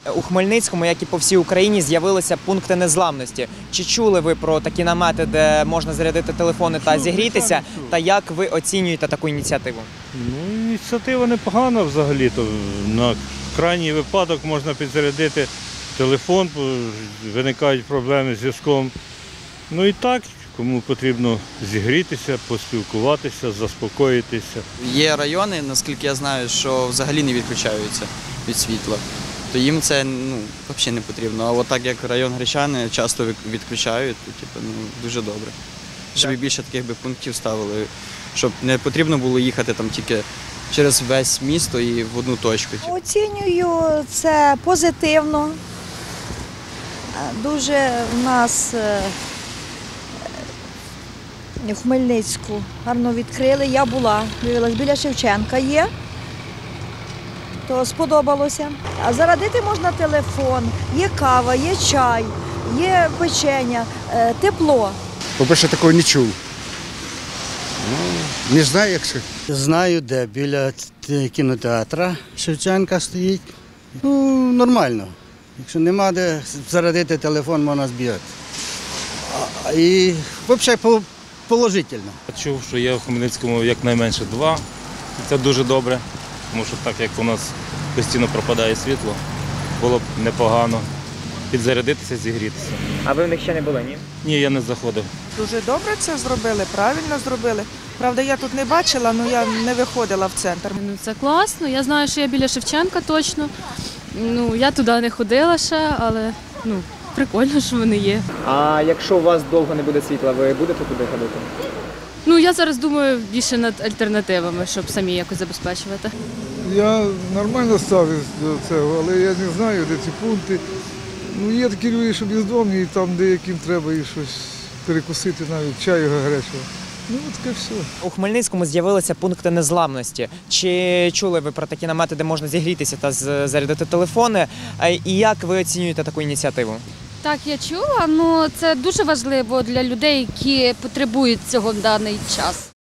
У Хмельницькому, як і по всій Україні, з'явилися пункти незламності. Чи чули ви про такі намети, де можна зарядити телефони та зігрітися? Та як ви оцінюєте таку ініціативу? Ініціатива непогана взагалі-то. На крайній випадок можна підзарядити телефон, виникають проблеми з зв'язком. І так, кому потрібно зігрітися, поспілкуватися, заспокоїтися. Є райони, наскільки я знаю, що взагалі не відключаються від світла. То їм це взагалі не потрібно. А от так як район Гречани часто відключають, то дуже добре. Щоб більше таких пунктів ставили, щоб не потрібно було їхати там тільки через весь місто і в одну точку. Оцінюю це позитивно. Дуже в нас в Хмельницьку гарно відкрили. Я була, дивилась, біля Шевченка є. То сподобалося. А зарядити можна телефон, є кава, є чай, є печення, тепло. По-перше, такого не чув. Не знаю, як це. Знаю, де біля кінотеатра Шевченка стоїть. Нормально. Якщо нема де зарядити телефон, можна збігати. І взагалі положительно. Чув, що є в Хмельницькому якнайменше 2. І це дуже добре, тому що так як у нас постійно пропадає світло, було б непогано підзарядитися, зігрітися. А ви в них ще не були, ні? Ні, я не заходив. Дуже добре це зробили, правильно зробили. Правда, я тут не бачила, але я не виходила в центр. Це класно, я знаю, що я біля Шевченка точно. Я туди не ходила ще, але прикольно, що вони є. А якщо у вас довго не буде світла, ви будете туди ходити? Я зараз думаю більше над альтернативами, щоб самі якось забезпечувати. Я нормально ставлюсь до цього, але я не знаю, де ці пункти. Є такі люди, що бездомні, і там деяким треба і щось перекусити, навіть чаю гарячого. Таке все. У Хмельницькому з'явилися пункти незламності. Чи чули ви про такі намети, де можна зігрітися та зарядити телефони? І як ви оцінюєте таку ініціативу? Так, я чула, це дуже важливо для людей, які потребують цього в даний час.